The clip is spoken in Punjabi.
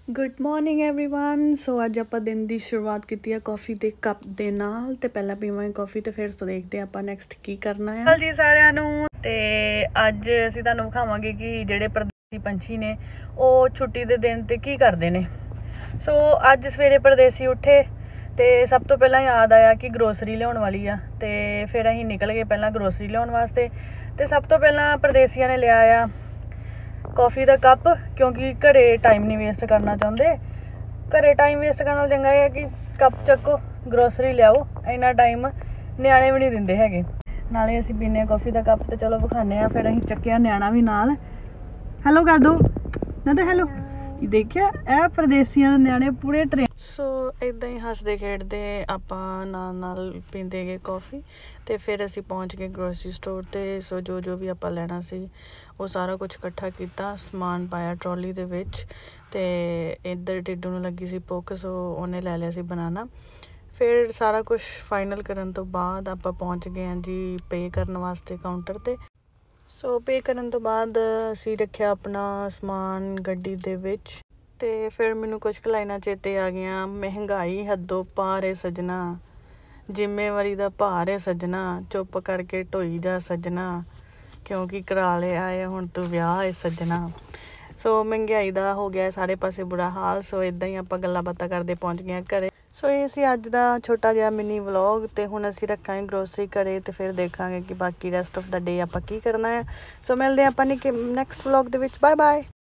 Good morning everyone. सो ਅੱਜ ਆਪਾਂ ਦਿਨ ਦੀ ਸ਼ੁਰੂਆਤ ਕੀਤੀ ਹੈ ਕਾਫੀ ਦੇ ਕੱਪ ਦੇ ਨਾਲ ਤੇ ਪਹਿਲਾਂ ਪੀਵਾਂਗੇ ਕਾਫੀ ਤੇ ਫਿਰ ਤੋਂ ਦੇਖਦੇ ਆਪਾਂ ਨੈਕਸਟ ਕੀ ਕਰਨਾ ਹੈ। ਜੀ ਸਾਰਿਆਂ ਨੂੰ ਤੇ ਅੱਜ ਅਸੀਂ ਤੁਹਾਨੂੰ ਵਿਖਾਵਾਂਗੇ ਕਿ ਜਿਹੜੇ ਪਰਦੇਸੀ ਪੰਛੀ ਨੇ ਉਹ ਛੁੱਟੀ ਦੇ ਦਿਨ ਤੇ ਕੀ ਕਰਦੇ ਨੇ। ਸੋ ਅੱਜ ਸਵੇਰੇ ਪਰਦੇਸੀ ਉੱਠੇ ਤੇ ਸਭ ਤੋਂ ਪਹਿਲਾਂ ਯਾਦ ਆਇਆ ਕਿ ਗਰੋਸਰੀ ਲਿਆਉਣ ਵਾਲੀ ਆ ਤੇ ਫਿਰ ਅਸੀਂ ਨਿਕਲ ਗਏ ਪਹਿਲਾਂ ਗਰੋਸਰੀ ਲਿਆਉਣ ਵਾਸਤੇ ਤੇ ਸਭ ਤੋਂ ਪਹਿਲਾਂ ਪਰਦੇਸੀਆਂ ਨੇ ਲਿਆ ਆ कॉफ़ी का कप क्योंकि घरे टाइम नहीं वेस्ट करना चाहते। घरे टाइम वेस्ट करना चंगा है कि कप चक्को ग्रोसरी लियाओ, इन्ना टाइम न्याणे भी नहीं दिंदे हैगे। नाले असीं पीने कॉफ़ी का कप तो चलो विखाने आ, फिर असीं चक्किया न्याणा भी नाल। हैलो कर दो ना तो हैलो। देखिया ਇਹ परदेसियां दे न्याणे पूरे ट्रेन। सो इदां ही हसदे खेडदे आपां नाल पींदे गए कॉफ़ी ਤੇ ਫਿਰ ਅਸੀਂ ਪਹੁੰਚ ਗਏ ਗਰੋਸਰੀ ਸਟੋਰ ਤੇ। ਸੋ ਜੋ ਵੀ ਆਪਾਂ ਲੈਣਾ ਸੀ ਉਹ ਸਾਰਾ ਕੁਝ ਇਕੱਠਾ ਕੀਤਾ, ਸਮਾਨ ਪਾਇਆ ਟਰੋਲੀ ਦੇ ਵਿੱਚ ਤੇ ਇੱਧਰ ਟਿੱਡੂ ਨੂੰ ਲੱਗੀ ਸੀ ਭੁੱਖ, ਸੋ ਉਹਨੇ ਲੈ ਲਿਆ ਸੀ ਬਨਾਨਾ। ਫਿਰ ਸਾਰਾ ਕੁਝ ਫਾਈਨਲ ਕਰਨ ਤੋਂ ਬਾਅਦ ਆਪਾਂ ਪਹੁੰਚ ਗਏ ਹਾਂ ਜੀ ਪੇ ਕਰਨ ਵਾਸਤੇ ਕਾਊਂਟਰ ਤੇ। ਸੋ ਪੇ ਕਰਨ ਤੋਂ ਬਾਅਦ ਅਸੀਂ ਰੱਖਿਆ ਆਪਣਾ ਸਮਾਨ ਗੱਡੀ ਦੇ ਵਿੱਚ ਤੇ ਫਿਰ ਮੈਨੂੰ ਕੁਝ ਕੁ ਲਾਈਨਾਂ ਚੇਤੇ ਆ ਗਈਆਂ। ਮਹਿੰਗਾਈ ਹੱਦੋਂ ਪਾਰ ਏ ਸੱਜਣਾ, ਜ਼ਿੰਮੇਵਾਰੀ ਦਾ ਭਾਰ ਹੈ ਸੱਜਣਾ, ਚੁੱਪ ਕਰਕੇ ਢੋਈ ਜਾ ਸੱਜਣਾ, ਕਿਉਂਕਿ ਕਰਾ ਲਿਆ ਹੈ ਹੁਣ ਤੂੰ ਵਿਆਹ ਹੈ ਸੱਜਣਾ। ਸੋ ਮਹਿੰਗਾਈ ਦਾ ਹੋ ਗਿਆ ਸਾਰੇ ਪਾਸੇ ਬੁਰਾ ਹਾਲ। ਸੋ ਇੱਦਾਂ ਹੀ ਆਪਾਂ ਗੱਲਾਂ ਬਾਤਾਂ ਕਰਦੇ ਪਹੁੰਚ ਗਏ ਘਰੇ। ਸੋ ਇਹ ਸੀ ਅੱਜ ਦਾ ਛੋਟਾ ਜਿਹਾ ਮਿਨੀ ਵਲੌਗ ਤੇ ਹੁਣ ਅਸੀਂ ਰੱਖਾਂਗੇ ਗਰੋਸਰੀ ਘਰੇ ਤੇ ਫਿਰ ਦੇਖਾਂਗੇ ਕਿ ਬਾਕੀ ਰੈਸਟ ਆਫ ਦਾ ਡੇ ਆਪਾਂ ਕੀ ਕਰਨਾ ਹੈ। ਸੋ ਮਿਲਦੇ ਆਪਾਂ ਨੈਕਸਟ ਵਲੌਗ ਦੇ ਵਿੱਚ। Bye bye.